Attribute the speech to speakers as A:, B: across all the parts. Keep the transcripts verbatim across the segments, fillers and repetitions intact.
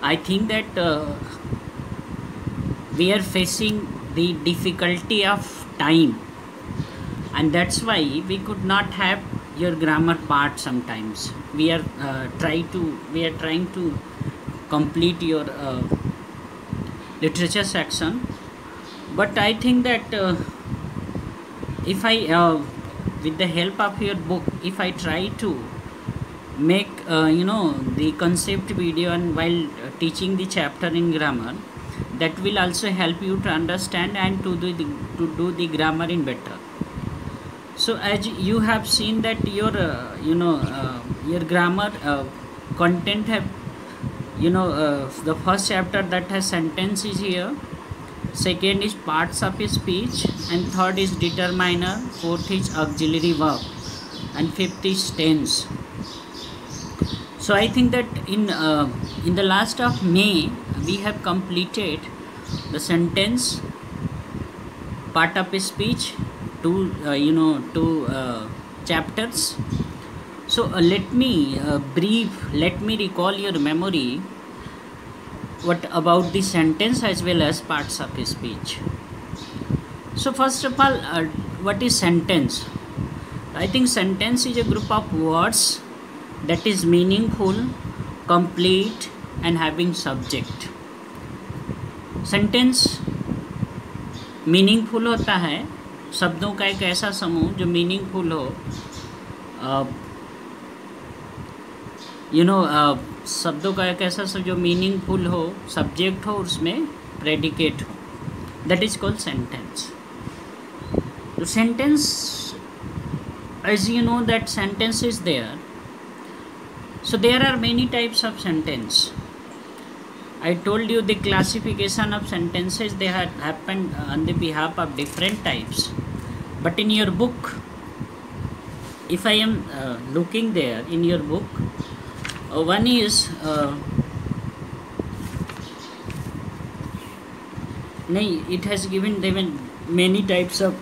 A: I think that uh, we are facing the difficulty of time, and that's why we could not have your grammar part. Sometimes we are uh, try to we are trying to complete your uh, literature section, but I think that uh, if I uh, with the help of your book, if I try to make uh, you know the concept video and while uh, teaching the chapter in grammar, that will also help you to understand and to do the, to do the grammar in better. So as you have seen that your uh, you know uh, your grammar uh, content have, you know uh, the first chapter that has sentence is here, second is parts of a speech, and third is determiner, fourth is auxiliary verb, and fifth is tense. So I think that in uh, in the last of May we have completed the sentence, part of a speech, two uh, you know two uh, chapters. So uh, let me uh, brief let me recall your memory what about the sentence as well as parts of a speech. So first of all, uh, what is sentence? I think sentence is a group of words that is meaningful, complete, and having subject. Sentence meaningful होता है, शब्दों का एक ऐसा समूह जो meaningful हो, you know शब्दों का एक ऐसा जो मीनिंगफुल हो, सब्जेक्ट हो, उसमें प्रेडिकेट हो, दैट इज कॉल्ड सेंटेंस. तो sentence, as you know that sentence is there, so there are many types of sentence. I told you the classification of sentences, they had happened on the behalf of different types, but in your book, if I am uh, looking there in your book, uh, one is uh, nahi, it has given given many types of,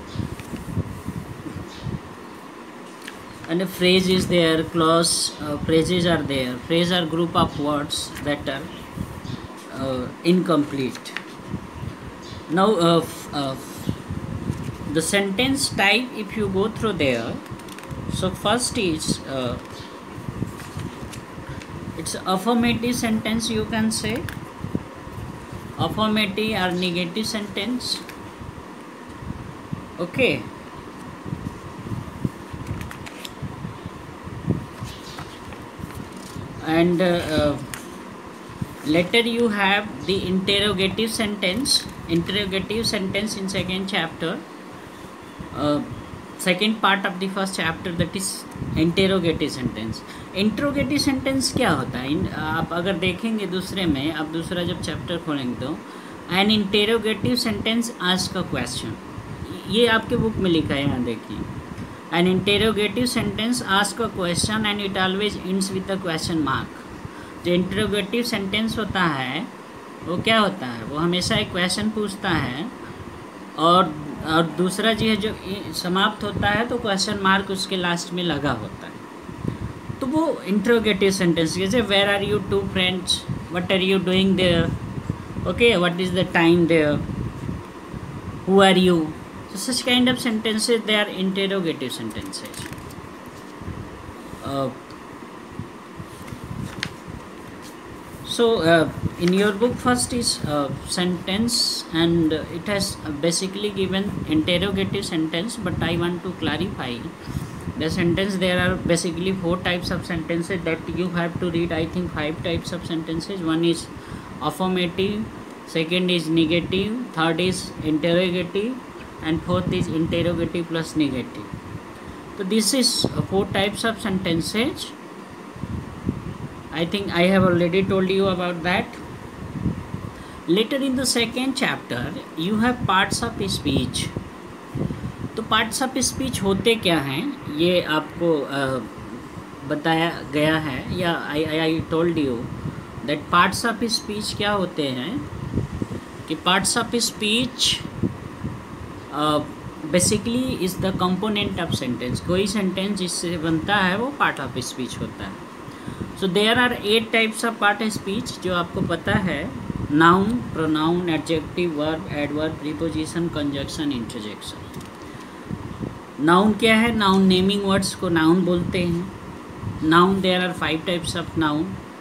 A: and a phrase is there, clause uh, phrases are there. Phrase are group of words that are uh, incomplete. Now uh, f- uh, f- the sentence type, if you go through there, so first is uh, it's affirmative sentence, you can say affirmative or negative sentence. Okay, and uh, uh, later you have the interrogative sentence. Interrogative sentence in second chapter, uh, second part of the first chapter, that is interrogative sentence. Interrogative sentence क्या होता है? इन, आप अगर देखेंगे दूसरे में, आप दूसरा जब चैप्टर खोलेंगे तो an interrogative sentence ask a question, ये आपके बुक में लिखा है, यहाँ देखिए. An interrogative sentence asks a question and it always ends with a question mark. जो interrogative sentence होता है वो क्या होता है? वो हमेशा एक क्वेश्चन पूछता है, और और दूसरा जो है जो समाप्त होता है तो क्वेश्चन मार्क उसके लास्ट में लगा होता है. तो वो interrogative sentence, जैसे where are you two friends, what are you doing there, okay, what is the time there, who are you. So such kind of sentences, they are interrogative sentences. Uh, so uh, in your book first is uh, sentence, and uh, it has basically given interrogative sentence, but I want to clarify the sentence. There are basically four types of sentences that you have to read. I think five types of sentences. One is affirmative, second is negative, third is interrogative, and fourth is interrogative plus negative. So this is uh, four types of sentences. I think I have already told you about that. Later in the second chapter you have parts of speech. तो parts of speech होते क्या हैं ये आपको uh, बताया गया है, या I I told you that parts of speech क्या होते हैं, कि parts of speech basically is the component of sentence. कोई सेंटेंस जिससे बनता है वो पार्ट ऑफ स्पीच होता है. So there are eight types of part speech जो आपको पता है, noun, pronoun, adjective, verb, adverb, preposition, conjunction, interjection. Noun क्या है? नाउन नेमिंग वर्ड्स को नाउन बोलते हैं। Noun there are five types of noun,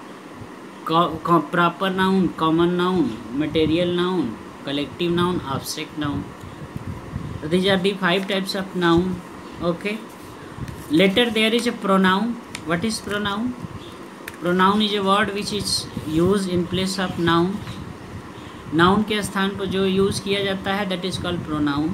A: proper noun, common noun, material noun, collective noun, abstract noun. These are the five types of noun. Okay. Later there is a pronoun. What is pronoun? Pronoun is a word which is used in place of noun. Noun के स्थान पर जो use किया जाता है that is called pronoun.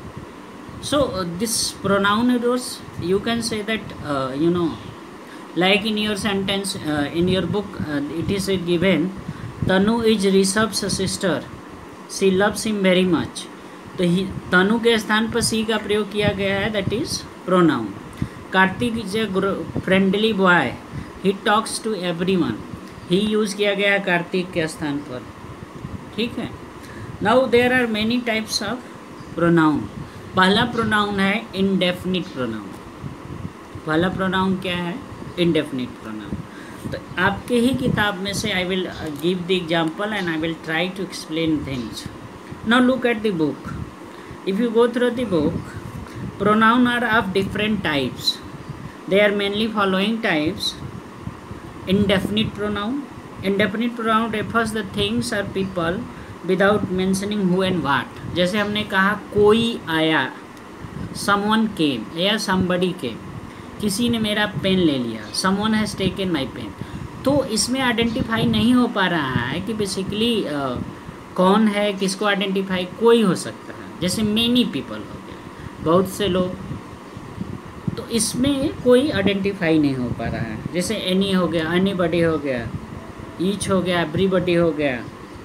A: So uh, this pronoun is, you can say that uh, you know, like in your sentence, uh, in your book, uh, it is given, Tanu is Rishabh's sister. She loves him very much. तो ही तनु के स्थान पर सी का प्रयोग किया गया है, that is pronoun. Kartik is a friendly boy, he talks to everyone, he use किया गया है कार्तिक के स्थान पर। ठीक है। Now there are many types of pronoun. पहला प्रोनाउन है इंडेफिनिट प्रोनाउन। पहला प्रोनाउन क्या है? Indefinite pronoun. तो आपके ही किताब में से I will give the example and I will try to explain things. Now look at the book. If you go through the book, pronoun are of different types. They are mainly following types. Indefinite pronoun. Indefinite pronoun refers the things और people without mentioning who and what. जैसे हमने कहा कोई आया, someone केम या somebody केम, किसी ने मेरा पेन ले लिया, someone has taken my pen. तो इसमें आइडेंटिफाई नहीं हो पा रहा है कि बेसिकली uh, कौन है, किसको आइडेंटिफाई, कोई हो सकता है। जैसे मेनी पीपल हो गया, बहुत से लोग, तो इसमें कोई आइडेंटिफाई नहीं हो पा रहा है। जैसे एनी हो गया, एनीबडी हो गया, ईच हो गया, एवरीबडी हो गया,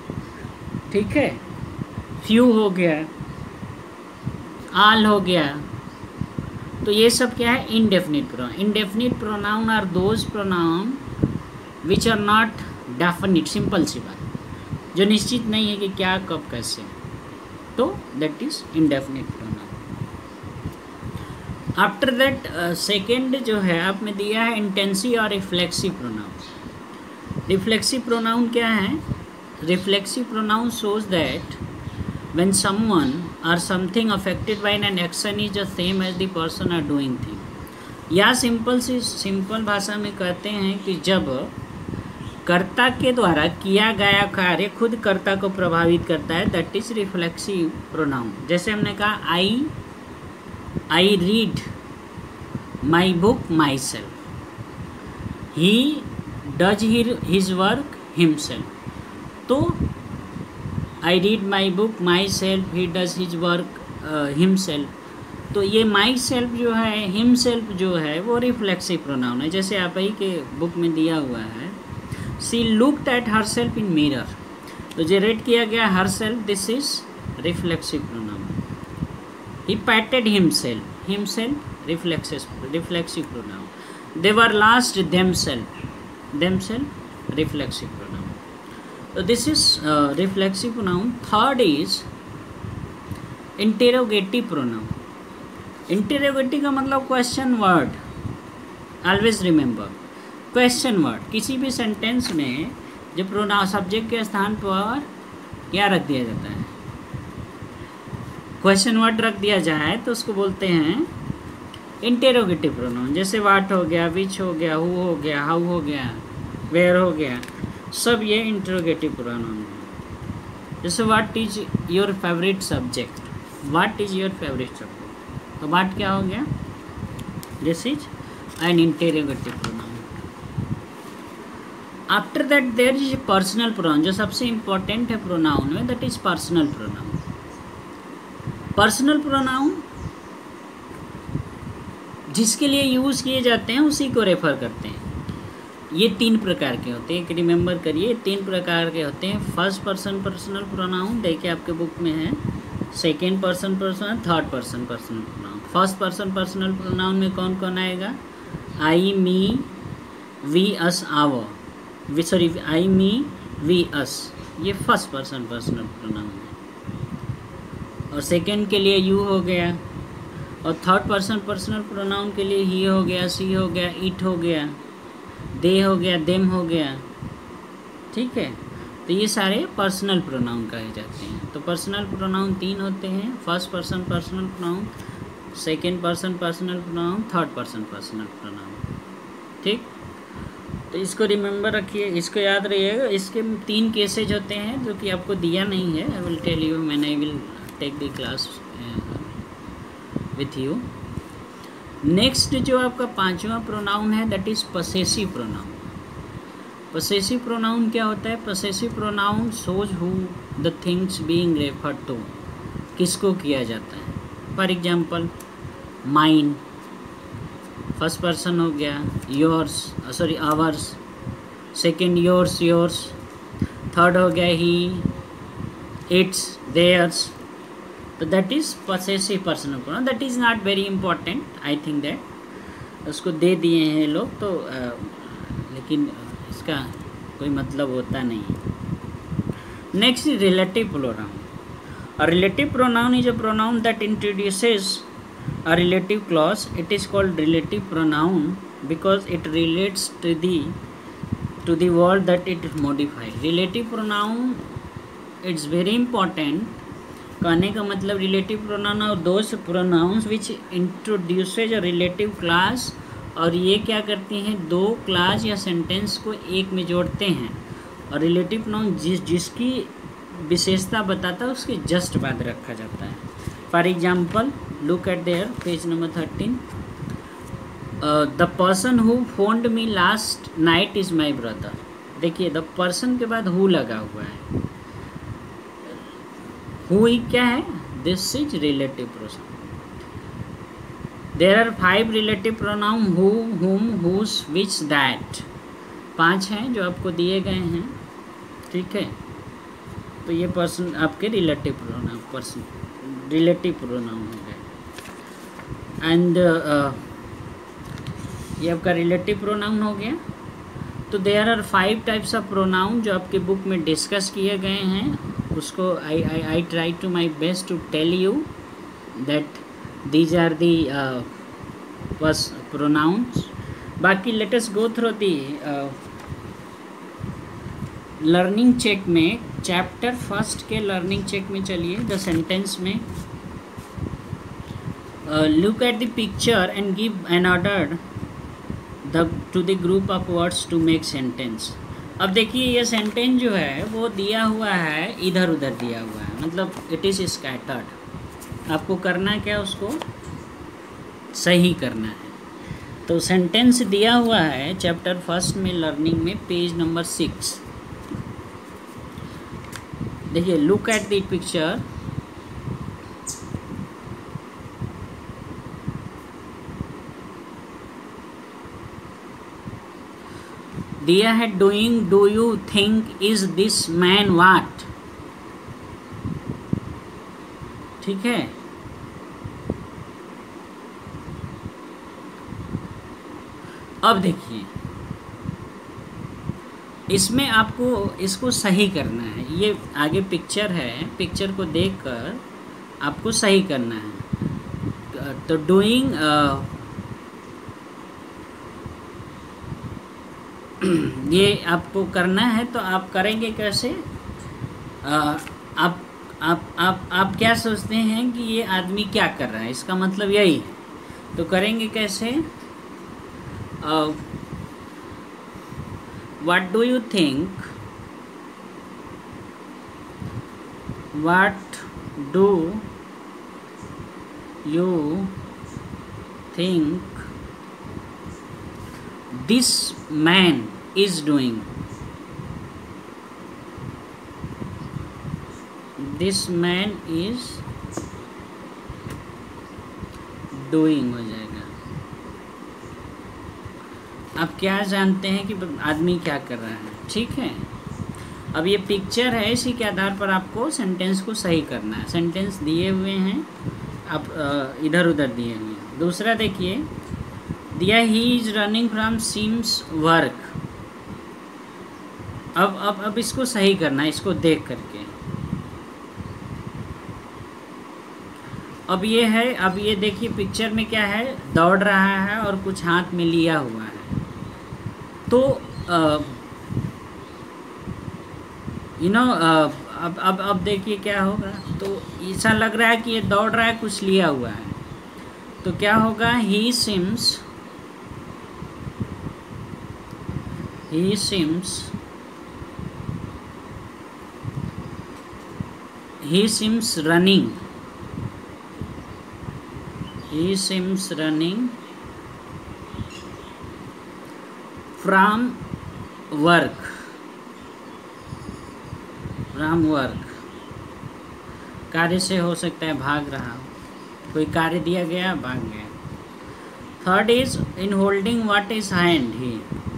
A: ठीक है, फ्यू हो गया, ऑल हो गया। तो ये सब क्या है? Indefinite pronoun. Indefinite pronoun are those pronoun which are not definite. Simple सी बात, जो निश्चित नहीं है कि क्या, कब, कैसे, तो that is indefinite pronoun. After that second जो है आप में दिया है इंटेंसिव और रिफ्लेक्सिव प्रोनाउन। रिफ्लेक्सिव प्रोनाउन क्या है? Reflexive pronoun shows that when someone or something affected by an action is the same as the person or doing thing। या सिंपल सी सिंपल भाषा में कहते हैं कि जब कर्ता के द्वारा किया गया कार्य खुद कर्ता को प्रभावित करता है, दैट इज रिफ्लेक्सिव प्रोनाउन। जैसे हमने कहा I I read my book myself, he does his work himself. तो I read my book myself, he does his work himself. तो ये माई सेल्फ जो है, हिम सेल्फ जो है, वो रिफ्लेक्सिव प्रोनाउन है। जैसे आप ही के बुक में दिया हुआ है, she looked at herself in mirror, तो जो रेट किया गया herself, this is reflexive pronoun. He patted himself, himself reflexive reflexive pronoun. They were lost themselves, themselves reflexive pronoun. So this is uh, reflexive pronoun. Third is interrogative pronoun. Interrogative का मतलब question word. Always remember, question word. किसी भी sentence में जो pronoun subject के स्थान पर क्या रख दिया जाता है, क्वेश्चन वर्ड रख दिया जाए तो उसको बोलते हैं इंटेरोगेटिव प्रोनाउन। जैसे वाट हो गया, विच हो गया, हु हो गया, हाउ हो गया, वेयर हो गया, सब ये इंटरोगेटिव प्रोनाउन है। जैसे what is your favourite subject, what is your favourite subject, तो व्हाट क्या हो गया? This is an interrogative pronoun. After that there is personal pronoun, जो सबसे इंपॉर्टेंट है प्रोनाउन में, that is personal pronoun. Personal pronoun जिसके लिए यूज़ किए जाते हैं उसी को रेफर करते हैं। ये तीन प्रकार के होते हैं, रिमेंबर करिए, तीन प्रकार के होते हैं। फर्स्ट पर्सन पर्सनल प्रोनाउन, देखिए आपके बुक में है, second person personal, third person personal pronoun. First person personal pronoun में कौन कौन आएगा? I, me, we, us, our, sorry I, me, we, us, ये फर्स्ट पर्सन पर्सनल प्रोनाउन है। और सेकेंड के लिए यू हो गया, और थर्ड पर्सन पर्सनल प्रोनाउन के लिए ही हो गया, सी हो गया, इट हो गया, दे हो गया, देम हो गया, ठीक है। तो ये सारे पर्सनल प्रोनाउन कहे जाते हैं। तो पर्सनल प्रोनाउन तीन होते हैं, first person personal pronoun, second person personal pronoun, third person personal pronoun, ठीक। तो इसको रिमेंबर रखिए, इसको याद रहिएगा। इसके तीन केसेज होते हैं जो कि आपको दिया नहीं है, I will tell you man I will take the class with you. Next जो आपका पांचवा प्रोनाउन है that is possessive pronoun. Possessive pronoun क्या होता है? Possessive pronoun shows who the things being referred to, किसको किया जाता है। For example mine, first person हो गया, yours sorry ours, second yours yours, third हो गया ही, इट्स, देयर्स। तो that is possessive personal pronoun. That is not very important, I think that उसको दे दिए हैं लोग तो आ, लेकिन इसका कोई मतलब होता नहीं है। Next is relative pronoun. A relative pronoun is a pronoun that introduces a relative clause. It is called relative pronoun because it relates to the to the word that it modifies. Relative pronoun it's very important. कहने का मतलब relative pronoun और those pronouns which introduces a relative clause, और ये क्या करते हैं, दो क्लास या सेंटेंस को एक में जोड़ते हैं। और रिलेटिव प्रोनाउन जिस जिसकी विशेषता बताता है उसके जस्ट बाद रखा जाता है। For example look at there page number thirteen, the person who phoned me last night is my brother. देखिए द पर्सन के बाद हु लगा हुआ है, हु ही क्या है, this is relative pronoun. There are five relative pronoun, who, whom, whose, which, that. पांच हैं जो आपको दिए गए हैं, ठीक है। तो ये पर्सन आपके relative pronoun person relative pronoun हो गए। एंड uh, ये आपका रिलेटिव प्रोनाउन हो गया। तो there are five types of pronoun जो आपके बुक में डिस्कस किए गए हैं, उसको I I I try to my best to tell you that these are the बस प्रोनाउंस। बाकी let us go through the learning check में, चैप्टर फर्स्ट के लर्निंग चेक में चलिए। द सेंटेंस में look at the picture and give an order the to the group of words to make sentence. अब देखिए ये sentence जो है वो दिया हुआ है, इधर उधर दिया हुआ है, मतलब इट इज़ स्कैटर्ड। आपको करना क्या, उसको सही करना है। तो सेंटेंस दिया हुआ है चैप्टर फर्स्ट में लर्निंग में, पेज नंबर सिक्स। देखिए लुक एट द पिक्चर, दिया है doing, do you think, is this man what, ठीक है। अब देखिए इसमें आपको इसको सही करना है। ये आगे पिक्चर है, पिक्चर को देखकर आपको सही करना है। तो डूइंग ये आपको करना है, तो आप करेंगे कैसे? आ, आप आप आप आप क्या सोचते हैं कि ये आदमी क्या कर रहा है, इसका मतलब यही है। तो करेंगे कैसे? What do you think, what do you think this man is doing, this man is doing हो जाएगा। आप क्या जानते हैं कि आदमी क्या कर रहा है, ठीक है। अब ये पिक्चर है, इसी के आधार पर आपको सेंटेंस को सही करना है। सेंटेंस दिए हुए हैं, आप इधर उधर दिए हुए हैं। दूसरा देखिए, दिया he is running from seems work. अब अब अब इसको सही करना है, इसको देख करके। अब ये है, अब ये देखिए पिक्चर में क्या है, दौड़ रहा है और कुछ हाथ में लिया हुआ है। तो यू नो अब अब अब देखिए क्या होगा। तो ऐसा लग रहा है कि ये दौड़ रहा है, कुछ लिया हुआ है, तो क्या होगा, he seems he seems he seems running he seems running from work from work कार्य से हो सकता है भाग रहा हो, कोई कार्य दिया गया भाग गया। Third is in holding what is hand, ही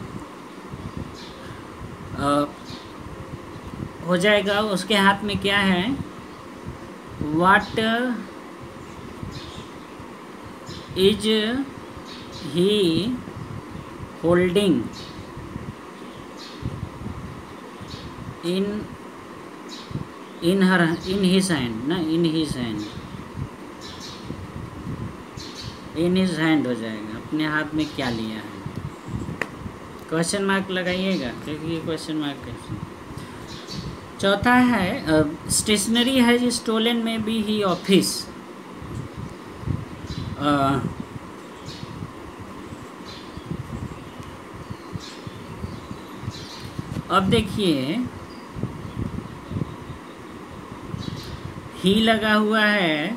A: हो जाएगा उसके हाथ में क्या है, what is he holding in in her in his hand ना in his hand in his hand हो जाएगा, अपने हाथ में क्या लिया है। क्वेश्चन मार्क लगाइएगा क्योंकि ये क्वेश्चन मार्क है। चौथा है स्टेशनरी है स्टोलन में बी ही ऑफिस। Uh, अब देखिए ही लगा हुआ है,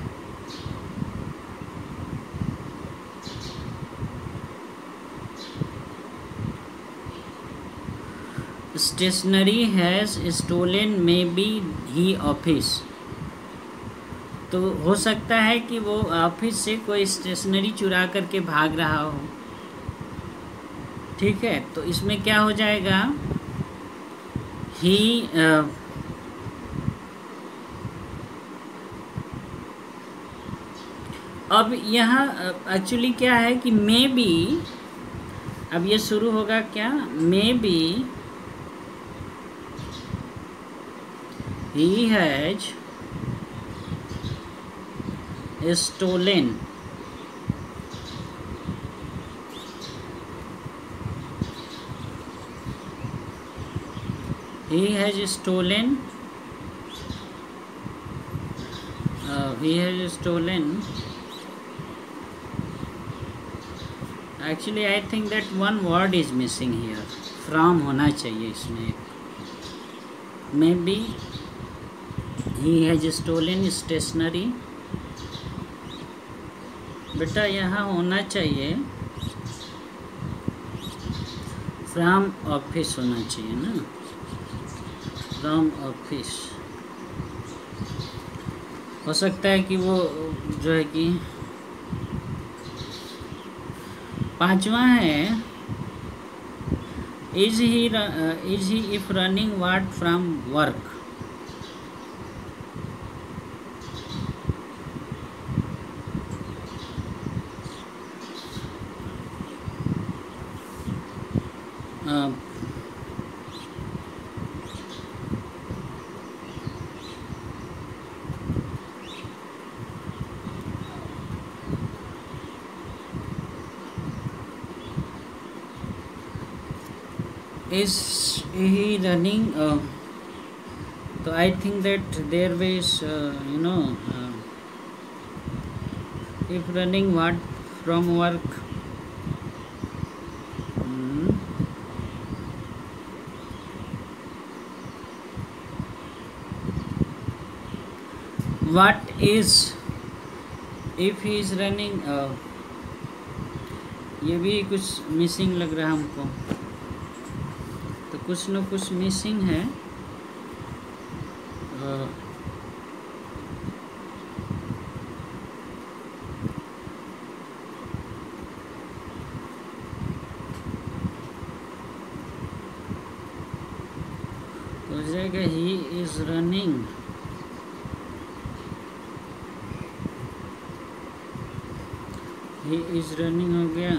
A: स्टेशनरी हैज स्टोलन में बी ही ऑफिस। तो हो सकता है कि वो ऑफिस से कोई स्टेशनरी चुरा करके भाग रहा हो, ठीक है। तो इसमें क्या हो जाएगा, ही अब यहाँ एक्चुअली क्या है कि मे बी, अब ये शुरू होगा क्या, maybe he has stolen he has stolen uh, he has stolen actually I think that one word is missing here, from होना चाहिए इसमें, maybe he has stolen stationery, बेटा यहाँ होना चाहिए फ्रॉम ऑफिस होना चाहिए ना, फ्रॉम ऑफिस। हो सकता है कि वो जो है कि पांचवा है is he is he if running what from work. Is he running? Uh, so I think that there is, uh, you know, uh, if running what from work. Hmm. What is if he is running? Uh, ये भी कुछ missing लग रहा है हमको, तो कुछ न कुछ मिसिंग है। हो जाएगा he is running, he is running हो गया।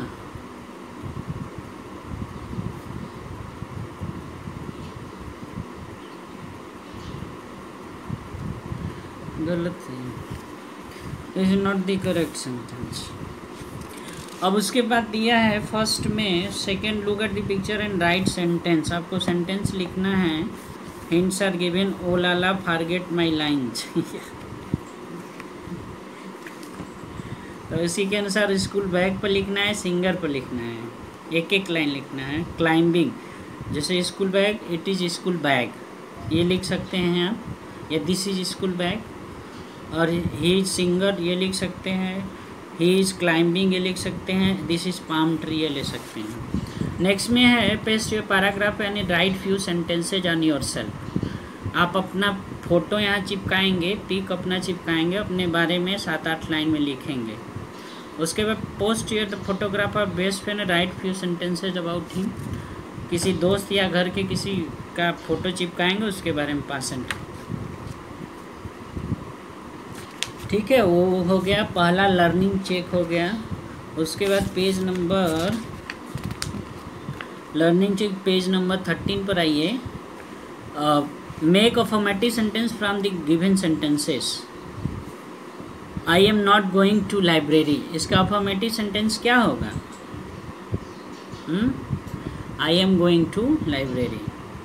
A: गलत है, this is not the correct sentence. अब उसके बाद दिया है फर्स्ट में, second look at the picture and write sentence. आपको सेंटेंस लिखना है। हिंट्स आर गिवन, ओ लाला फॉरगेट माई लाइन्स। तो इसी के अनुसार स्कूल बैग पर लिखना है, सिंगर पर लिखना है, एक एक लाइन लिखना है। क्लाइंबिंग, जैसे school bag, it is school bag, ये लिख सकते हैं आप, या दिस इज स्कूल बैग। और ही इज सिंगर, ये लिख सकते हैं। ही इज़ क्लाइंबिंग, ये लिख सकते हैं। दिस इज़ पाम ट्री, ये ले सकते हैं। नेक्स्ट में है पेस्ट योर पैराग्राफ यानी write few sentences on your self. आप अपना फोटो यहाँ चिपकाएंगे, पिक अपना चिपकाएंगे, अपने बारे में सात आठ लाइन में लिखेंगे। उसके बाद post your the photograph of best friend, write few sentences about him. किसी दोस्त या घर के किसी का फोटो चिपकाएंगे, उसके बारे में पासेंट। ठीक है, वो हो गया पहला लर्निंग चेक हो गया। उसके बाद page number learning check page number thirteen पर आइए। Make affirmative sentence from the given sentences. I am not going to library, इसका अफर्मेटिव सेंटेंस क्या होगा? I am going to library.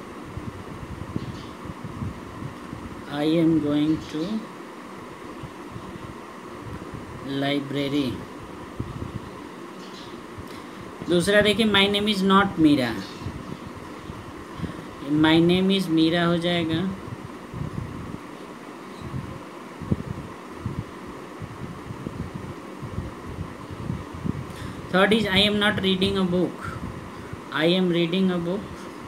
A: I am going to library. दूसरा देखिए, my name is not Meera, my name is Meera हो जाएगा। Third is I am not reading a book, I am reading a book.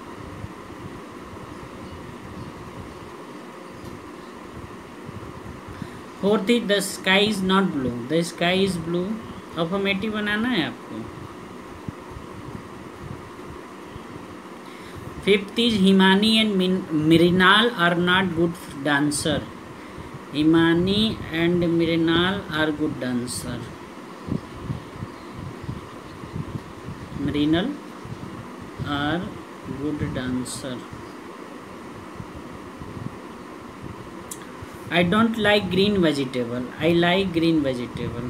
A: Fourth is the sky is not blue, the sky is blue. Affirmative बनाना है आपको। Fifth is Himani and Mrinal are not good dancer, Himani and Mrinal are good dancer. Mrinal are good dancer. I don't like green vegetable, I like green vegetable।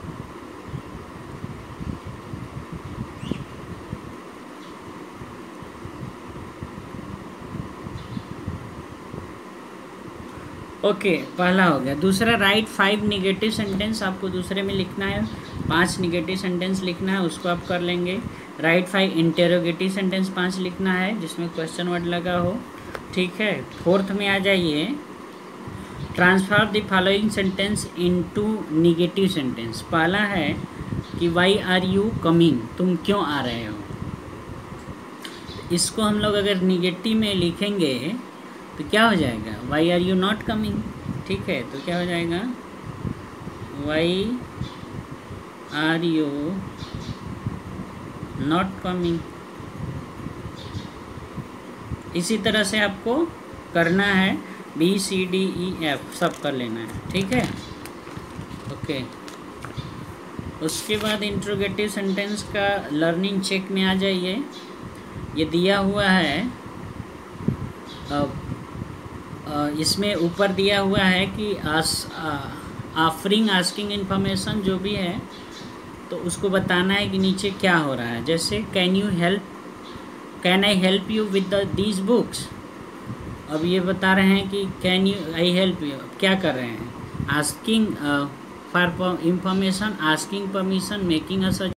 A: Okay okay, पहला हो गया। दूसरा, right five negative sentence आपको दूसरे में लिखना है। पांच निगेटिव सेंटेंस लिखना है, उसको आप कर लेंगे। राइट फाइव इंटेरोगेटिव सेंटेंस पांच लिखना है जिसमें क्वेश्चन वर्ड लगा हो। ठीक है, फोर्थ में आ जाइए। Transform the following sentence into negative sentence. पहला है कि वाई आर यू कमिंग, तुम क्यों आ रहे हो। इसको हम लोग अगर निगेटिव में लिखेंगे तो क्या हो जाएगा? Why are you not coming. ठीक है, तो क्या हो जाएगा? Why are you not coming. इसी तरह से आपको करना है, B C D E F सब कर लेना है। ठीक है, ओके। उसके बाद इंट्रोगेटिव सेंटेंस का लर्निंग चेक में आ जाइए। ये दिया हुआ है, अब इसमें ऊपर दिया हुआ है कि आस ऑफरिंग आस्किंग इन्फॉर्मेशन जो भी है, तो उसको बताना है कि नीचे क्या हो रहा है। जैसे can you help, can I help you with the these books. अब ये बता रहे हैं कि can you I help you, क्या कर रहे हैं? Asking for information, asking permission, making a